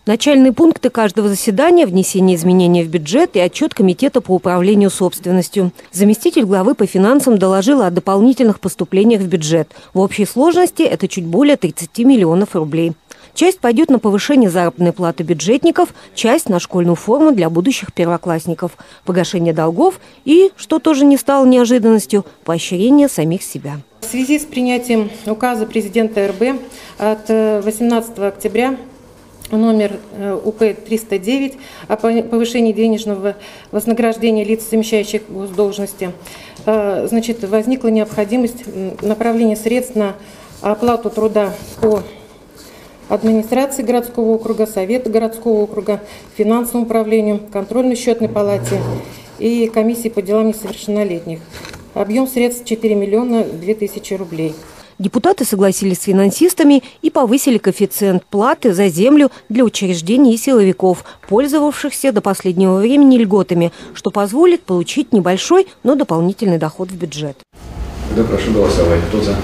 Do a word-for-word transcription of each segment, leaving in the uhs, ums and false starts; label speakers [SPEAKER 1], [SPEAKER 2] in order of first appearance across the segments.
[SPEAKER 1] Начальные пункты каждого заседания – внесение изменений в бюджет и отчет Комитета по управлению собственностью. Заместитель главы по финансам доложила о дополнительных поступлениях в бюджет. В общей сложности это чуть более тридцати миллионов рублей. Часть пойдет на повышение заработной платы бюджетников, часть – на школьную форму для будущих первоклассников, погашение долгов и, что тоже не стало неожиданностью, поощрение самих себя.
[SPEAKER 2] В связи с принятием указа президента эр бэ от восемнадцатого октября номер у пэ триста девять о повышении денежного вознаграждения лиц, замещающих госдолжности, значит, возникла необходимость направления средств на оплату труда по администрации городского округа, совета городского округа, финансовому управлению, контрольно-счетной палате и комиссии по делам несовершеннолетних. Объем средств четыре миллиона две тысячи рублей.
[SPEAKER 1] Депутаты согласились с финансистами и повысили коэффициент платы за землю для учреждений и силовиков, пользовавшихся до последнего времени льготами, что позволит получить небольшой, но дополнительный доход в бюджет.
[SPEAKER 3] Тогда прошу голосовать. Кто за?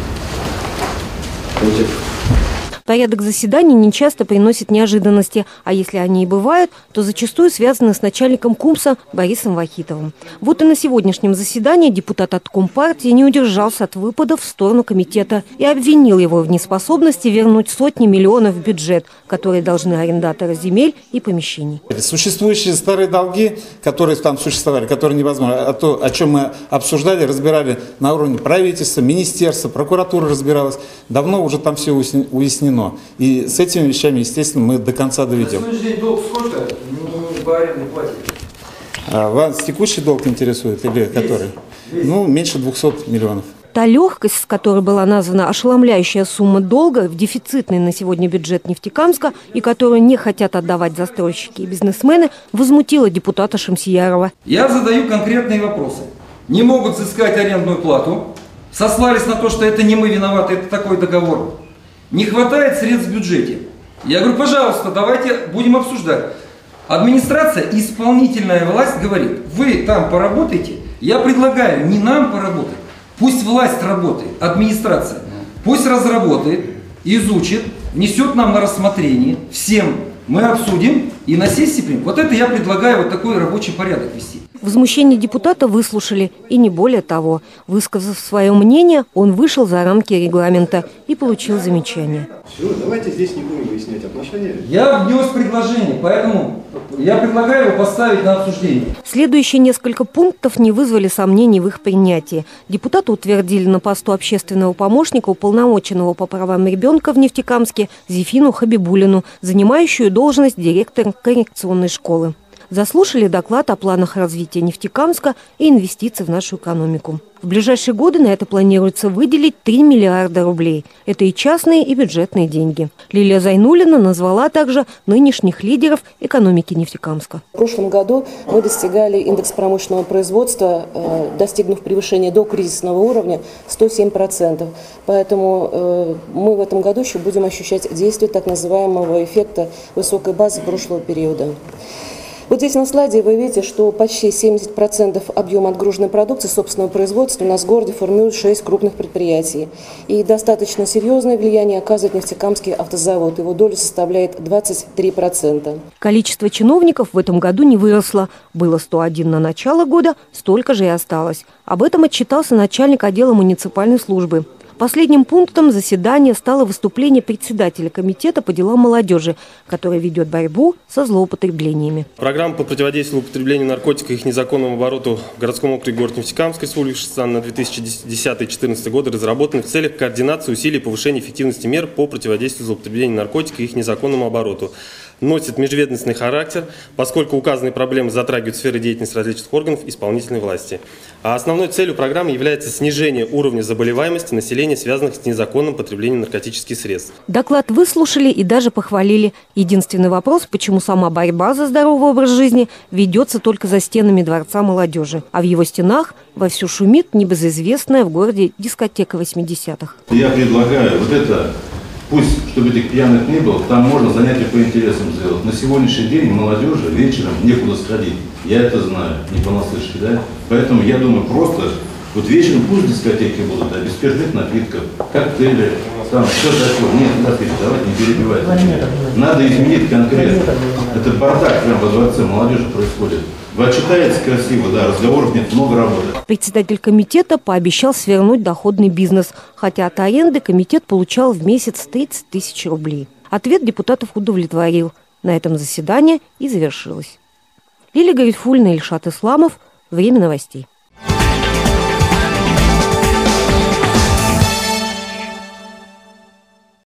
[SPEAKER 3] Против?
[SPEAKER 1] Порядок заседаний нечасто приносит неожиданности, а если они и бывают, то зачастую связаны с начальником КУМСа Борисом Вахитовым. Вот и на сегодняшнем заседании депутат от Компартии не удержался от выпадов в сторону комитета и обвинил его в неспособности вернуть сотни миллионов в бюджет, которые должны арендаторы земель и помещений.
[SPEAKER 4] Существующие старые долги, которые там существовали, которые невозможно, а то, о чем мы обсуждали, разбирали на уровне правительства, министерства, прокуратура разбиралась, давно уже там все уяснено. И с этими вещами, естественно, мы до конца доведем.
[SPEAKER 3] На сегодняшний день долг сколько? Ну, по арендной плате.
[SPEAKER 4] А вас текущий долг интересует или весь, который? Весь. Ну, меньше двухсот миллионов.
[SPEAKER 1] Та легкость, с которой была названа ошеломляющая сумма долга в дефицитный на сегодня бюджет Нефтекамска и которую не хотят отдавать застройщики и бизнесмены, возмутила депутата Шамсиярова.
[SPEAKER 5] Я задаю конкретные вопросы. Не могут взыскать арендную плату, сослались на то, что это не мы виноваты, это такой договор. Не хватает средств в бюджете. Я говорю, пожалуйста, давайте будем обсуждать. Администрация, исполнительная власть говорит, вы там поработайте, я предлагаю не нам поработать, пусть власть работает, администрация, пусть разработает, изучит, внесет нам на рассмотрение, всем мы обсудим и на сессии примем. Вот это я предлагаю вот такой рабочий порядок вести.
[SPEAKER 1] Возмущение депутата выслушали, и не более того. Высказав свое мнение, он вышел за рамки регламента и получил замечание.
[SPEAKER 3] Все, давайте здесь не будем выяснять отношения.
[SPEAKER 5] Я внес предложение, поэтому я предлагаю его поставить на обсуждение.
[SPEAKER 1] Следующие несколько пунктов не вызвали сомнений в их принятии. Депутаты утвердили на посту общественного помощника уполномоченного по правам ребенка в Нефтекамске Зефину Хабибулину, занимающую должность директора коррекционной школы. Заслушали доклад о планах развития Нефтекамска и инвестиций в нашу экономику. В ближайшие годы на это планируется выделить три миллиарда рублей. Это и частные, и бюджетные деньги. Лилия Зайнуллина назвала также нынешних лидеров экономики Нефтекамска.
[SPEAKER 6] В прошлом году мы достигали индекс промышленного производства, достигнув превышения до кризисного уровня сто семь процентов. Поэтому мы в этом году еще будем ощущать действие так называемого эффекта высокой базы прошлого периода. Вот здесь на слайде вы видите, что почти семьдесят процентов объема отгруженной продукции собственного производства у нас в городе формируют шесть крупных предприятий. И достаточно серьезное влияние оказывает Нефтекамский автозавод. Его доля составляет двадцать три процента.
[SPEAKER 1] Количество чиновников в этом году не выросло. Было сто один на начало года, столько же и осталось. Об этом отчитался начальник отдела муниципальной службы. Последним пунктом заседания стало выступление председателя комитета по делам молодежи, который ведет борьбу со злоупотреблениями.
[SPEAKER 7] Программа по противодействию употреблению наркотиков и их незаконному обороту в городском округе город Нефтекамск Республики на две тысячи десятый — две тысячи четырнадцатый годы разработана в целях координации усилий и повышения эффективности мер по противодействию злоупотреблению наркотиков и их незаконному обороту. Носит межведомственный характер, поскольку указанные проблемы затрагивают сферы деятельности различных органов исполнительной власти. А основной целью программы является снижение уровня заболеваемости населения, связанных с незаконным потреблением наркотических средств.
[SPEAKER 1] Доклад выслушали и даже похвалили. Единственный вопрос, почему сама борьба за здоровый образ жизни ведется только за стенами Дворца молодежи, а в его стенах вовсю шумит небезызвестная в городе дискотека восьмидесятых.
[SPEAKER 8] Я предлагаю вот это... Пусть, чтобы этих пьяных не было, там можно занятия по интересам сделать. На сегодняшний день молодежи вечером некуда сходить. Я это знаю, не понаслышке, да? Поэтому я думаю, просто вот вечером пусть дискотеки будут, а без спиртных напитков, коктейли, Там, что такое? Нет, Игорь, давайте не перебивайте. Надо изменить конкретно. Это бардак прямо во дворце молодежи происходит. Вы отчитаетесь красиво, да, разговоров нет, много работы.
[SPEAKER 1] Председатель комитета пообещал свернуть доходный бизнес, хотя от аренды комитет получал в месяц тридцать тысяч рублей. Ответ депутатов удовлетворил. На этом заседание и завершилось. Лилия Гарифульна, Ильшат Исламов. Время новостей.